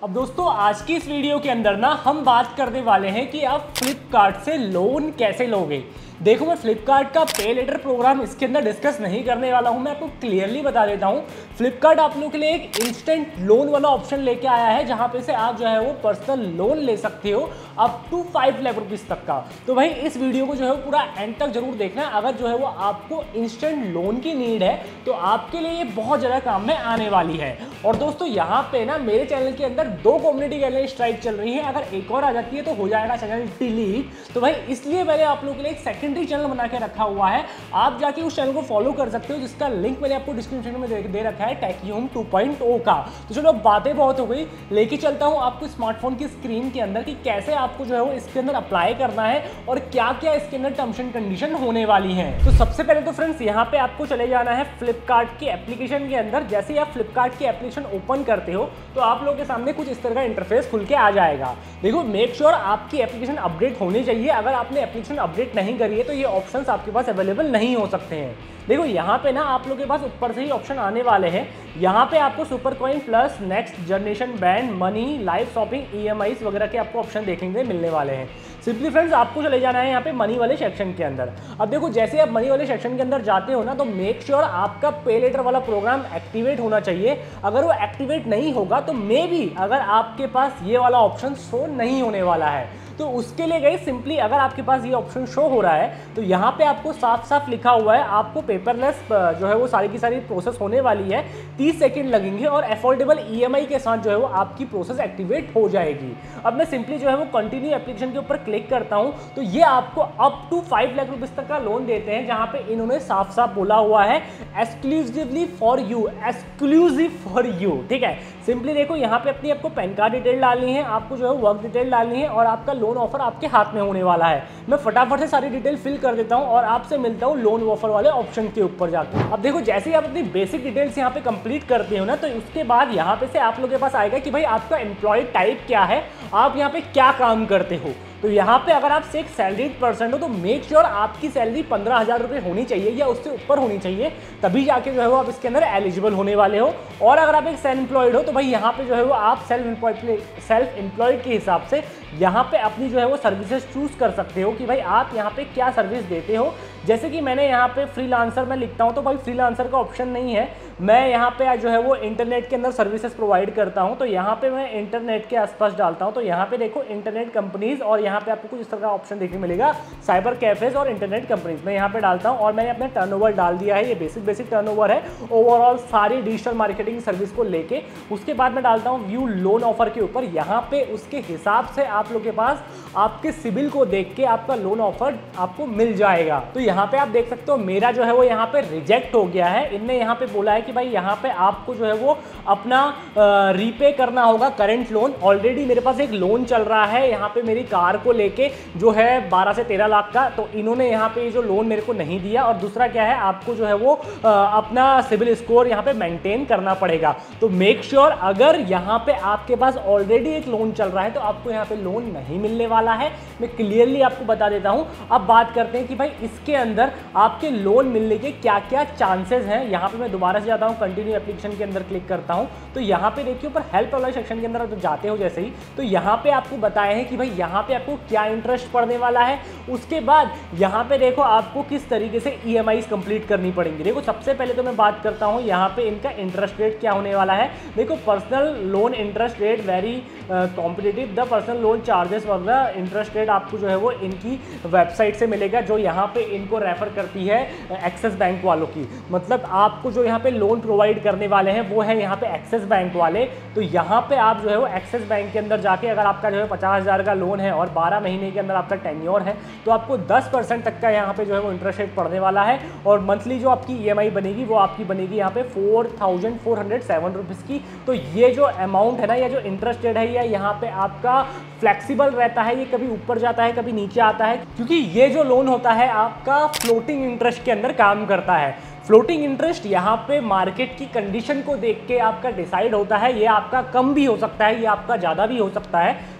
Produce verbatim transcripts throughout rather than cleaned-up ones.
अब दोस्तों आज की इस वीडियो के अंदर ना हम बात करने वाले हैं कि आप फ्लिपकार्ट से लोन कैसे लोगे। देखो मैं फ्लिपकार्ट का पे लेटर प्रोग्राम इसके अंदर डिस्कस नहीं करने वाला हूं, मैं आपको क्लियरली बता देता हूं। फ्लिपकार्ट आप लोगों के लिए एक इंस्टेंट लोन वाला ऑप्शन लेके आया है जहां पे से आप जो है वो पर्सनल लोन ले सकते हो up to five lakh rupees तक का। तो भाई इस वीडियो को जो है पूरा एंड तक जरूर देखना। अगर जो है वो आपको इंस्टेंट लोन की नीड है तो आपके लिए ये बहुत ज़्यादा काम में आने वाली है। और दोस्तों यहाँ पे ना मेरे चैनल के अंदर दो कम्युनिटी गाइडलाइन स्ट्राइक चल रही है, अगर एक और आ जाती है तो हो जाएगा चैनल डिलीट। तो भाई इसलिए मैंने आप लोगों के लिए एक सेकेंडरी चैनल बना के रखा हुआ है, आप जाके उस चैनल को फॉलो कर सकते हो जिसका लिंक मैंने आपको डिस्क्रिप्शन में दे, दे रखा है टेक्यूम टू पॉइंट ओ का। तो चलो बातें बहुत हो गई, लेके चलता हूँ आपको स्मार्टफोन की स्क्रीन के अंदर कि कैसे आपको जो है वो इसके अंदर अप्लाई करना है और क्या क्या इसके अंदर टर्म्स एंड कंडीशन होने वाली है। तो सबसे पहले तो फ्रेंड्स यहाँ पे आपको चले जाना है फ्लिपकार्ट की एप्लीकेशन के अंदर। जैसे ही आप फ्लिपकार्ट की एप्लीकेशन ओपन करते हो तो आप लोगों के सामने कुछ इस तरह का इंटरफेस खुल के आ जाएगा। देखो मेक श्योर आपकी एप्लीकेशन अपडेट होनी चाहिए, अगर आपने एप्लीकेशन अपडेट नहीं करी है तो ये ऑप्शंस आपके पास अवेलेबल नहीं हो सकते हैं। देखो यहाँ पे ना आप लोगों के पास ऊपर से ही ऑप्शन आने वाले हैं, यहाँ पे आपको super coin plus next generation band money live shopping EMIs वगैरह के आपको ऑप्शन देखने के मिलने वाले हैं। सिंपली फ्रेंड्स आपको चले जाना है यहाँ पे मनी वाले सेक्शन के अंदर। अब देखो जैसे आप मनी वाले सेक्शन के अंदर जाते हो ना तो मेक श्योर आपका पे लेटर वाला प्रोग्राम एक्टिवेट होना चाहिए। अगर वो एक्टिवेट नहीं होगा तो मे बी अगर आपके पास ये वाला ऑप्शन शो नहीं होने वाला है तो उसके लिए गई सिंपली अगर आपके पास ये ऑप्शन शो हो रहा है तो यहाँ पे आपको साफ साफ लिखा हुआ है आपको पेपरलेस जो है वो सारी की सारी प्रोसेस होने वाली है, तीस सेकंड लगेंगे और अफोर्डेबल ईएमआई के साथ जो है वो आपकी प्रोसेस एक्टिवेट हो जाएगी। अब मैं सिंपली जो है वो कंटिन्यू एप्लीकेशन के ऊपर क्लिक करता हूँ तो ये आपको up to five lakh rupees तक का लोन देते हैं, जहाँ पे इन्होंने साफ साफ बोला हुआ है exclusively for you, exclusive for you. ठीक है, सिंपली देखो यहाँ पे अपनी आपको पैन कार्ड डिटेल डालनी है, आपको जो है वर्क डिटेल डालनी है और आपका लोन ऑफर आपके हाथ में होने वाला है। मैं फटाफट से सारी डिटेल फिल कर देता हूं और आपसे मिलता हूं लोन ऑफर वाले ऑप्शन के ऊपर जाकर। अब देखो जैसे ही आप अपनी बेसिक डिटेल्स यहां पे कंप्लीट करते हो ना तो उसके बाद यहां पे से आप लोगों के पास आएगा कि भाई आपका एम्प्लॉय टाइप क्या है, आप यहां पे क्या काम करते हो। तो यहाँ पे अगर आप से एक सैलरीड पर्सन हो तो मेक श्योर आपकी सैलरी पंद्रह हज़ार रुपये होनी चाहिए या उससे ऊपर होनी चाहिए, तभी जाके जो है वो आप इसके अंदर एलिजिबल होने वाले हो। और अगर आप एक सेल्फ एम्प्लॉयड हो तो भाई यहाँ पे जो है वो आप सेल्फ एम्प्लॉयड सेल्फ एम्प्लॉयड के हिसाब से यहाँ पे अपनी जो है वो सर्विसेज चूज कर सकते हो कि भाई आप यहाँ पे क्या सर्विस देते हो। जैसे कि मैंने यहाँ पे फ्रीलांसर में लिखता हूँ तो भाई फ्रीलांसर का ऑप्शन नहीं है, मैं यहाँ पे जो है वो इंटरनेट के अंदर सर्विसेज प्रोवाइड करता हूँ। तो यहाँ पे मैं इंटरनेट के आसपास डालता हूँ तो यहाँ पे देखो इंटरनेट कंपनीज और यहाँ पे आपको कुछ इस तरह का ऑप्शन देखने मिलेगा साइबर कैफेज और इंटरनेट कंपनीज। मैं यहाँ पे डालता हूँ और मैंने अपना टर्नओवर डाल दिया है, ये बेसिक बेसिक टर्नओवर है ओवरऑल सारी डिजिटल मार्केटिंग सर्विस को लेके। उसके बाद मैं डालता हूँ व्यू लोन ऑफर के ऊपर, यहाँ पे उसके हिसाब से आप लोग के पास आपके सिबिल को देख के आपका लोन ऑफर आपको मिल जाएगा। तो यहाँ पे आप देख सकते हो मेरा जो है वो यहाँ पे रिजेक्ट हो गया है। इनने यहाँ पे बोला है कि भाई यहाँ पे आपको जो है वो अपना रीपे करना होगा करंट लोन। ऑलरेडी मेरे पास एक लोन चल रहा है यहाँ पे मेरी कार को लेके जो है बारह से तेरह लाख का, तो इन्होंने यहाँ पे जो लोन मेरे को नहीं दिया। और दूसरा क्या है आपको जो है वो आ, अपना सिबिल स्कोर यहाँ पे मेंटेन करना पड़ेगा। तो मेक श्योर अगर यहाँ पे आपके पास ऑलरेडी एक लोन चल रहा है तो आपको यहाँ पे लोन नहीं मिलने वाला है, मैं क्लियरली आपको बता देता हूँ। अब बात करते हैं कि भाई इसके अंदर आपके लोन मिलने के क्या क्या चांसेस हैं। यहाँ पे मैं दोबारा से जाता हूँ कंटिन्यू एप्लीकेशन के अंदर क्लिक करता हूँ तो यहाँ पे देखिए ऊपर हेल्प वाला सेक्शन के अंदर तो जाते हो जैसे ही तो यहाँ पे आपको बताया है कि भाई यहाँ पे आपको क्या इंटरेस्ट पड़ने वाला है। उसके बाद यहाँ पे देखो आपको किस तरीके से ई एम आईज कंप्लीट करनी पड़ेंगी। देखो सबसे पहले तो मैं बात करता हूँ यहाँ पे इनका इंटरेस्ट रेट क्या होने वाला है। देखो personal loan interest rate very competitive, the personal loan charges वगैरह इंटरेस्ट रेट आपको जो है वो इनकी वेबसाइट से मिलेगा जो यहाँ पे इनको रेफर करती है एक्सिस बैंक वालों की। मतलब आपको जो यहाँ पे लोन प्रोवाइड करने वाले हैं वो है यहाँ पे एक्सिस बैंक वाले। तो यहाँ पे आप जो है वो एक्सिस बैंक के अंदर जाके अगर आपका जो है पचास हज़ार का लोन है और बारह महीने के अंदर आपका टेन्योर है तो आपको दस परसेंट तक का यहाँ पे जो है वो इंटरेस्ट रेट पड़ने वाला है। और मंथली जो आपकी ईएमआई बनेगी वो आपकी बनेगी यहाँ पे four thousand four hundred seven rupees की। तो ये जो अमाउंट है ना या जो इंटरेस्ट रेट है या यहाँ पे आपका फ्लेक्सिबल रहता है, ये कभी ऊपर जाता है कभी नीचे आता है, क्योंकि ये जो लोन होता है आपका फ्लोटिंग इंटरेस्ट के अंदर काम करता है। फ्लोटिंग इंटरेस्ट यहाँ पे मार्केट की कंडीशन को देख के आपका डिसाइड होता है, ये आपका कम भी हो सकता है, ये आपका ज़्यादा भी हो सकता है।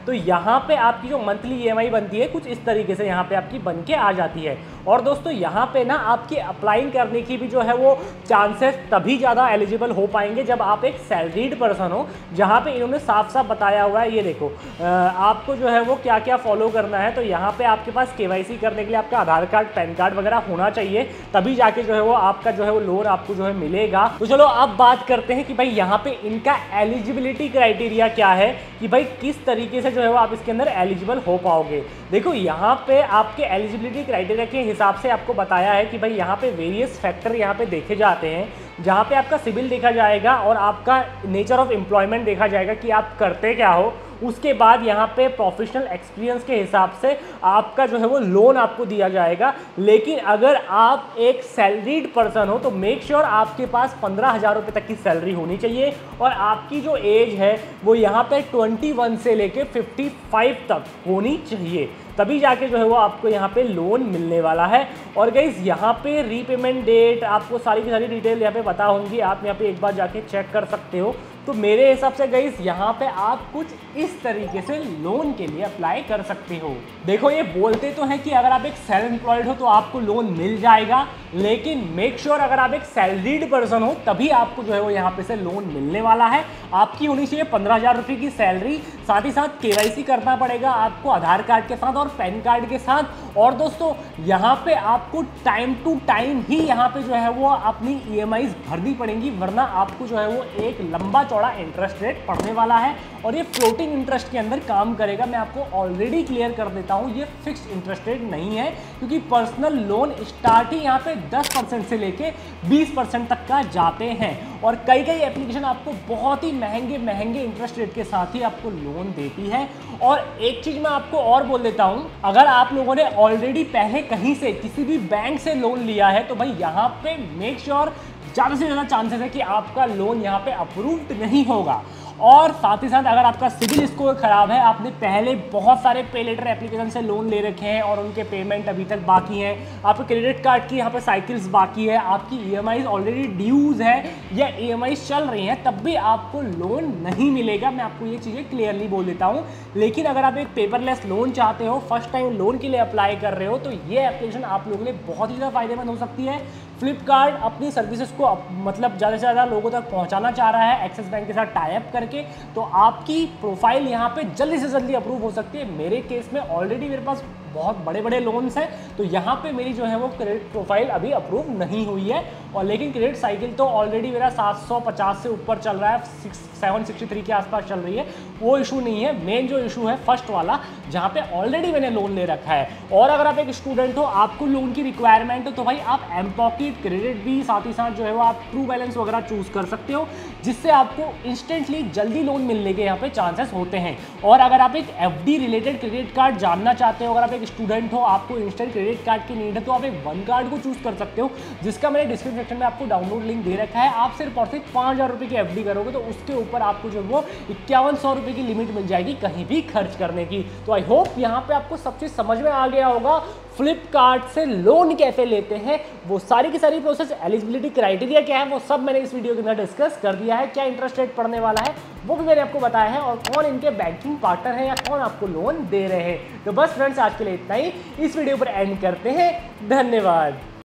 तो यहाँ पे आपकी जो मंथली ई एम आई बनती है कुछ इस तरीके से यहाँ पे आपकी बन के आ जाती है। और दोस्तों यहाँ पे ना आपकी अप्लाइंग करने की भी जो है वो चांसेस तभी ज़्यादा एलिजिबल हो पाएंगे जब आप एक सैलरीड पर्सन हो, जहाँ पे इन्होंने साफ साफ बताया हुआ है। ये देखो आपको जो है वो क्या क्या फॉलो करना है। तो यहाँ पे आपके पास के वाई सी करने के लिए आपका आधार कार्ड, पैन कार्ड वगैरह होना चाहिए, तभी जाके जो है वो आपका जो है वो लोन आपको जो है मिलेगा। तो चलो अब बात करते हैं कि भाई यहाँ पे इनका एलिजिबिलिटी क्राइटेरिया क्या है, कि भाई किस तरीके से जो है वो आप इसके अंदर एलिजिबल हो पाओगे। देखो यहाँ पे आपके एलिजिबिलिटी क्राइटेरिया के हिसाब से आपको बताया है कि भाई यहाँ पे वेरियस फैक्टर यहाँ पे देखे जाते हैं, जहाँ पे आपका सिविल देखा जाएगा और आपका नेचर ऑफ एम्प्लॉयमेंट देखा जाएगा कि आप करते क्या हो। उसके बाद यहाँ पे प्रोफेशनल एक्सपीरियंस के हिसाब से आपका जो है वो लोन आपको दिया जाएगा। लेकिन अगर आप एक सैलरीड पर्सन हो तो मेक श्योर आपके पास पंद्रह हज़ार रुपये तक की सैलरी होनी चाहिए और आपकी जो एज है वो यहाँ पे इक्कीस से लेके पचपन तक होनी चाहिए, तभी जाके जो है वो आपको यहाँ पे लोन मिलने वाला है। और गाइस यहाँ पे रीपेमेंट डेट आपको सारी की सारी डिटेल यहाँ पे पता होंगी, आप यहाँ पे एक बार जाके चेक कर सकते हो। तो मेरे हिसाब से गाइस यहाँ पे आप कुछ इस तरीके से लोन के लिए अप्लाई कर सकते हो। देखो ये बोलते तो हैं कि अगर आप एक सेल्फ एम्प्लॉयड हो तो आपको लोन मिल जाएगा, लेकिन मेक श्योर अगर आप एक सैलरीड पर्सन हो तभी आपको जो है वो यहाँ पे से लोन मिलने वाला है। आपकी होनी चाहिए पंद्रह हज़ार रुपये की सैलरी, साथ ही साथ के वाई सी करना पड़ेगा आपको आधार कार्ड के साथ और पैन कार्ड के साथ। और दोस्तों यहाँ पे आपको टाइम टू टाइम ही यहाँ पे जो है वो अपनी ई एम आईज़ भरनी पड़ेंगी, वरना आपको जो है वो एक लंबा चौड़ा इंटरेस्ट रेट पड़ने वाला है और ये फ्लोटिंग इंटरेस्ट के अंदर काम करेगा। मैं आपको ऑलरेडी क्लियर कर देता हूँ, ये फिक्स्ड इंटरेस्ट रेट नहीं है, क्योंकि पर्सनल लोन स्टार्ट ही यहाँ पे दस परसेंट से लेके बीस परसेंट तक का जाते हैं और कई कई एप्लीकेशन आपको बहुत ही महंगे महंगे इंटरेस्ट रेट के साथ ही आपको लोन देती है। और एक चीज मैं आपको और बोल देता हूँ, अगर आप लोगों ने ऑलरेडी पहले कहीं से किसी भी बैंक से लोन लिया है तो भाई यहाँ पे मेक श्योर ज़्यादा से ज़्यादा चांसेस है कि आपका लोन यहाँ पे अप्रूव्ड नहीं होगा। और साथ ही साथ अगर आपका सिविल स्कोर खराब है, आपने पहले बहुत सारे पे लेटर एप्लीकेशन से लोन ले रखे हैं और उनके पेमेंट अभी तक बाकी हैं, आपके क्रेडिट कार्ड की यहाँ पे साइकिल्स बाकी है, आपकी E M Is already dues है या ई एम आईज़ चल रही हैं, तब भी आपको लोन नहीं मिलेगा। मैं आपको ये चीज़ें क्लियरली बोल देता हूँ। लेकिन अगर आप एक पेपरलेस लोन चाहते हो, फर्स्ट टाइम लोन के लिए अप्लाई कर रहे हो, तो ये एप्लीकेशन आप लोगों के लिए बहुत ही ज़्यादा फायदेमंद हो सकती है। फ्लिपकार्ट अपनी सर्विसेज को अप, मतलब ज़्यादा से ज़्यादा लोगों तक पहुंचाना चाह रहा है एक्सिस बैंक के साथ टाई अप करके, तो आपकी प्रोफाइल यहाँ पे जल्दी से जल्दी अप्रूव हो सकती है। मेरे केस में ऑलरेडी मेरे पास बहुत बड़े बड़े लोन्स हैं, तो यहाँ पे मेरी जो है वो क्रेडिट प्रोफाइल अभी अप्रूव नहीं हुई है, और लेकिन क्रेडिट साइकिल तो ऑलरेडी मेरा सात सौ पचास से ऊपर चल रहा है, सेवन सिक्सटी थ्री के आसपास चल रही है, वो इशू नहीं है। मेन जो इशू है फर्स्ट वाला, जहाँ पे ऑलरेडी मैंने लोन ले रखा है। और अगर आप एक स्टूडेंट हो, आपको लोन की रिक्वायरमेंट हो, तो भाई आप एम पॉकेट, क्रेडिट भी, साथ ही साथ जो है वो आप ट्रू बैलेंस वगैरह चूज कर सकते हो, जिससे आपको इंस्टेंटली जल्दी लोन मिलने के यहाँ पे चांसेस होते हैं। और अगर आप एक F D related credit card जानना चाहते हो, अगर आप एक स्टूडेंट हो, आपको इंस्टेंट क्रेडिट कार्ड की नीड है, तो आप एक वन कार्ड को चूज कर सकते हो, जिसका मैंने डिस्क्रिप्शन सेक्शन में आपको डाउनलोड लिंक दे रखा है। आप सिर्फ और सिर्फ पाँच हज़ार रुपये की एफ डी करोगे तो उसके ऊपर आपको जो वो इक्यावन सौ रुपये की लिमिट मिल जाएगी कहीं भी खर्च करने की। तो आई होप यहाँ पे आपको सब चीज़ समझ में आ गया होगा। फ्लिपकार्ट से लोन कैसे लेते हैं, वो सारी की सारी प्रोसेस, एलिजिबिलिटी क्राइटेरिया क्या है, वो सब मैंने इस वीडियो के अंदर डिस्कस कर दिया है। क्या इंटरेस्ट रेट पड़ने वाला है वो भी मैंने आपको बताया है, और कौन इनके बैंकिंग पार्टनर है या कौन आपको लोन दे रहे हैं। तो बस फ्रेंड्स, आज के लिए इतना ही, इस वीडियो पर एंड करते हैं। धन्यवाद।